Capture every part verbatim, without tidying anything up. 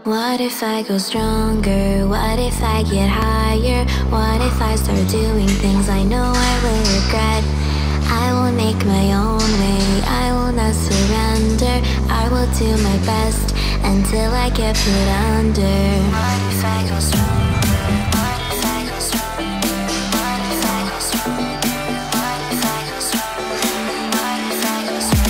What if I go stronger? What if I get higher? What if I start doing things I know I will regret? I will make my own way, I will not surrender. I will do my best until I get put under. What if I go stronger? What if I go stronger? What if I go stronger? What if I go stronger? What if I go stronger?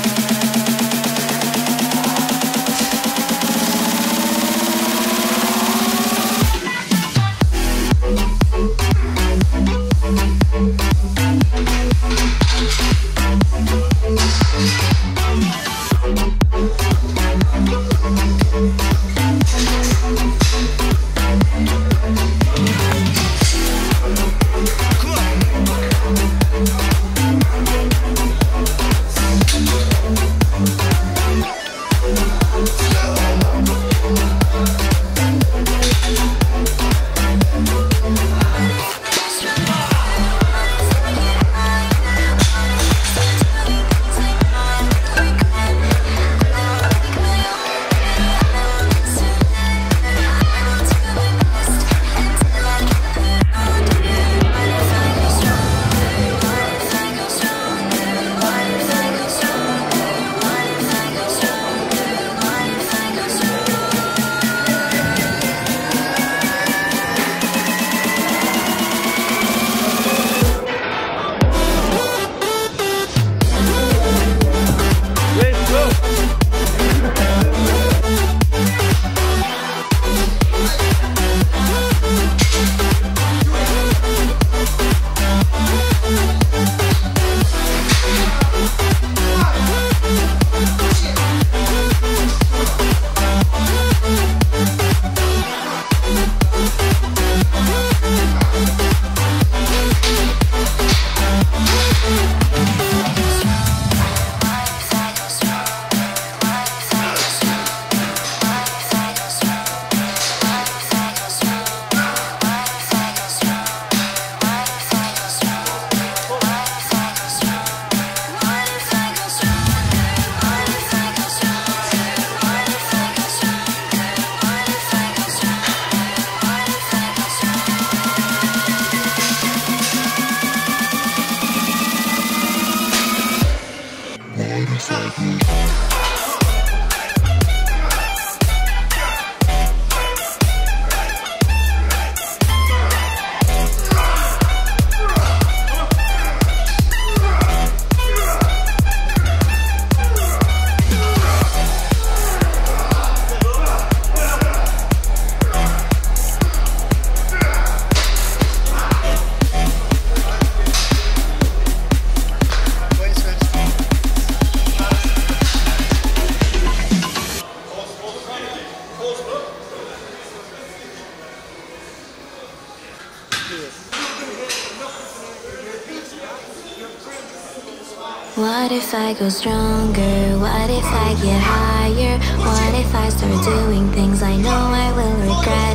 What if I go stronger? What if I get higher? What if I start doing things I know I will regret?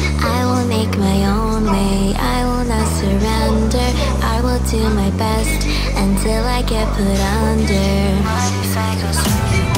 I will make my own way, I will not surrender. I will do my best until I get put under. What if I go stronger?